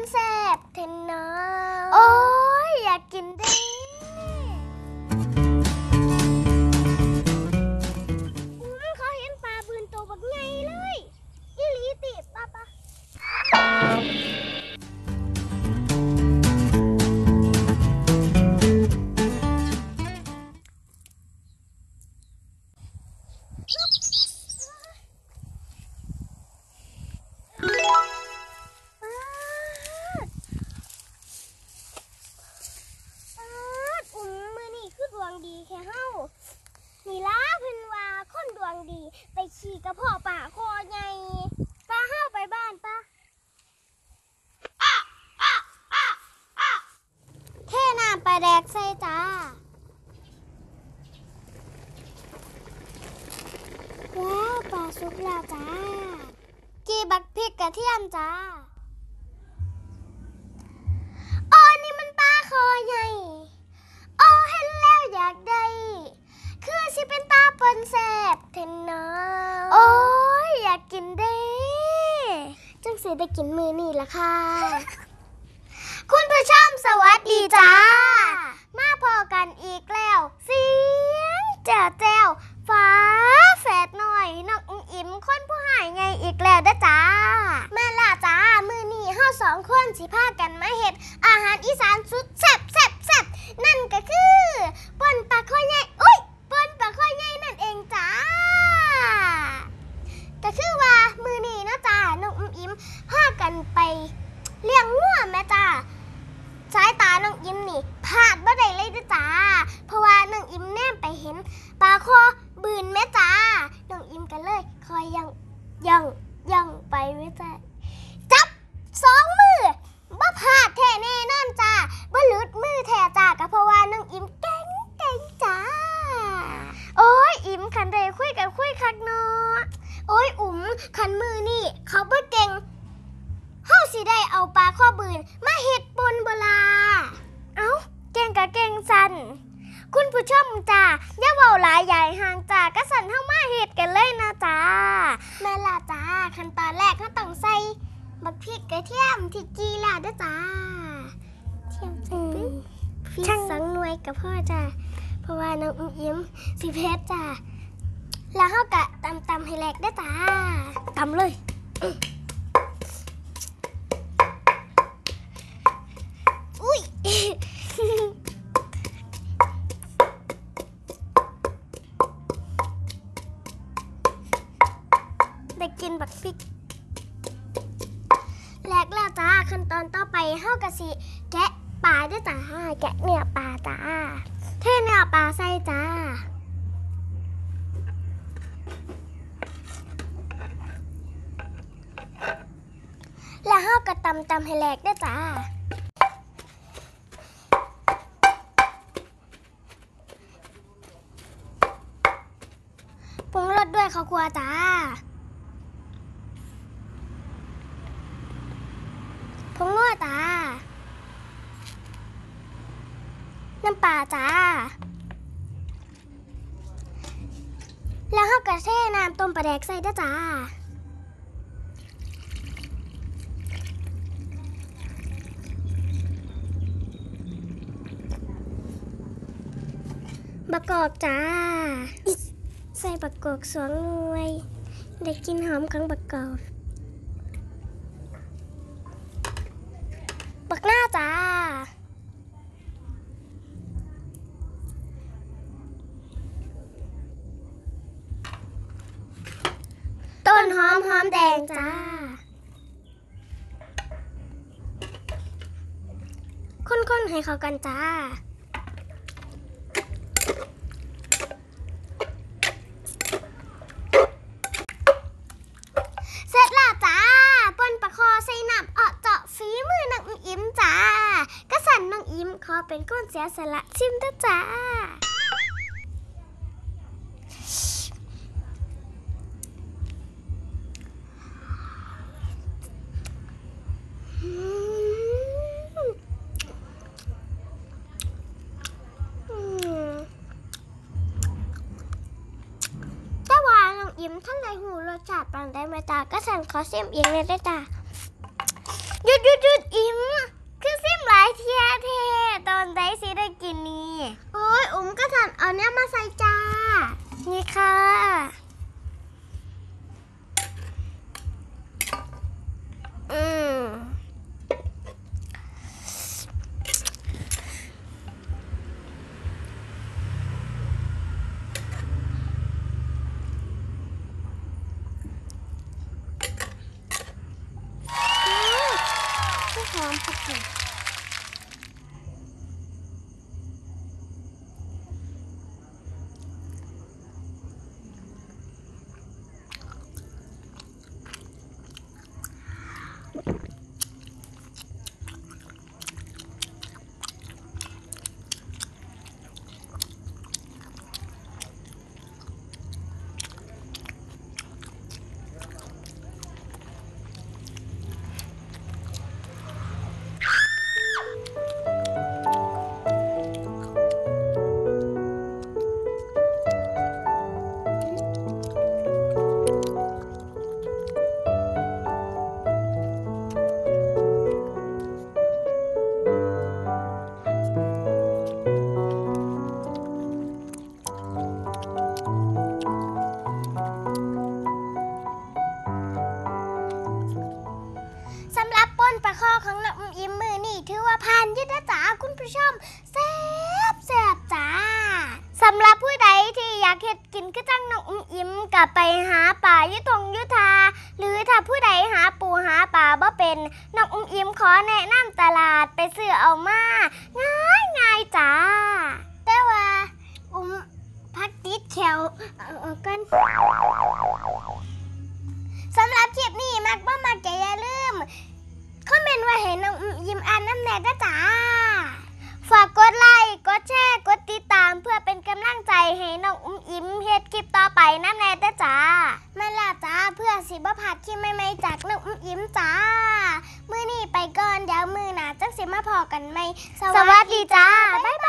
แซ่บเทนเนอร์โอ้ยอยากกินดิเขาเห็นปลาบืนตัวบักไงเลยยี่หลีติป้าดีแค่เฮานี่ล่ะเพิ่นว่าคนดวงดีไปขี่กระเพาะป่าคอใหญ่ป้าเฮาไปบ้านป้าเทน้ำปลาแดกใส่จ้าแล้วปลาสุกแล้วจ้ากีบักพริกกระเทียมจ้าอ๋อนี่มันปลาคอใหญ่โอ้เห็นแล้วอยากได้คือสิเป็นตาปนแซ่บเทนเนอร์โอ้ยอยากกินเด้จังสิได้กินมื้อนี้ล่ะค่ะ คุณผู้ชมสวัสดีจ้ามาพอกันอีกแล้วเสียงแจ๋วแจ๋วฟ้าแฝดหน่อยน้องอิ่มคนผู้หายไงอีกแล้วเด้อจ้ามาล่ะจ้ามื้อนี้เฮาสองคนสิพากันมาเฮ็ดอาหารอีสานสุดแซ่บนั่นก็คือป่นปลาข้อใหญ่ป่นปลาข้อใหญ่นั่นเองจ้าก็คือว่ามื้อนี้เนาะจ้าน้องอิ่มพากันไปเลี้ยงงัวแม่จ้าสายตาน้องอิ่มนี่พลาดบ่ได้เลยเด้อจ้าเพราะว่าน้องอิ่มแนมไปเห็นปลาคอบืนแม่จ้าน้องอิ่มกันเลยคอยย่องไปแม่จ้าจับ2 มือบ่พลาดแท้แน่นอนจ้าบ่หลุดมือแท้จ้าก็เพราะว่าน้องอิ่มเก่งจ้าโอ้ยอิ่มคันได้คุยคักเนาะโอ้ยคันมือนี่เขาบ่เก่งเฮาสิได้เอาปลาข้อบืนมาเฮ็ดปนบ่ล่ะเอ้าเก่งก็เก่งสั่นคุณผู้ชมจ้าอย่าเว้าหลายใหญ่ห่างจ้าก็สั่นเฮามาเฮ็ดกันเลยนะจ้าแม่ล่ะจ้าขั้นตอนแรกเฮาต้องใส่บักพริกกระเทียมที่จีแล้วเด้อจ้าเทียมใส่ปึ๊บพริก2 หน่วยกับพ่อจ้าเพราะว่าน้องอิ่มสิเผ็ดจ้าแล้วเฮาก็ตำให้แหลกเด้อจ้าตำเลยอุ้ยได้กินบักพริกแหลกแล้วจ้าขั้นตอนต่อไปเฮาก็สิแกะปลาด้วยจ้าแกะเนื้อปลาจ้าเทเนื้อปลาใส่จ้าแล้วเฮาก็ตำให้แหลกด้วยจ้าปรุงรสด้วยข้าวคั่วจ้าผงนัวจ้าน้ำปลาจ้าแล้วเฮาก็เทน้ำต้มปลาแดกใส่ด้วยจ้าบักกอกจ้าใส่บักกอก2 หน่วยได้กลิ่นหอมของบักกอกบักหน้าจ้าต้นหอมแดงจ้าคนให้เข้ากันจ้าเสร็จแล้วจ้าป่นปลาคอใส่น้ำเจาะฝีมือน้องอิ่มจ้ากระสันน้องอิ่มขอเป็นก้นเสียสละชิมเด้อจ้าท่านใดหูรสชาติปานใดมาจ้าก็สั่นขอเสียมเองเลยได้จ้าหยุดอิ่มคือซิมหลายเทียเทตอนใดสิได้กินนี่โอ้ยก็ทันเอาเนี้ยมาใส่จ้านี่ค่ะหอมผักชีสำหรับป่นปลาข้อของน้องอิ่มมือนี่ถือว่าผ่านยุทธจ๋าคุณผู้ชมแซ่บจ้าสำหรับผู้ใดที่อยากเฮ็ดกินคือจังน้องอิ่มกับไปหาป่ายุทงยุทธาหรือถ้าผู้ใดหาปูหาป่าบ่เป็นน้องอิ่มขอแนะนำตลาดไปซื้อเอามาง่ายจ้าแต่ว่าพักติดแขวกันสำหรับคลิปนี้มักบ่มักจะอย่าลืมคอมเมนต์ไว้ให้น้องยิ้มอ่านน้ำแน่ด้วยจ้าฝากกดไลค์กดแชร์กดติดตามเพื่อเป็นกำลังใจให้น้องยิ้มเฮ็ดคลิปต่อไปน้ำแน่ด้วยจ้ามาล่ะจ้าเพื่อสิบ่พลาดคลิปใหม่ๆจากน้องยิ้มจ้ามื้อนี้ไปก่อนเดี๋ยวมื้อหน้าจังสิมาพอกันใหม่สวัสดีจ้าบ๊ายบาย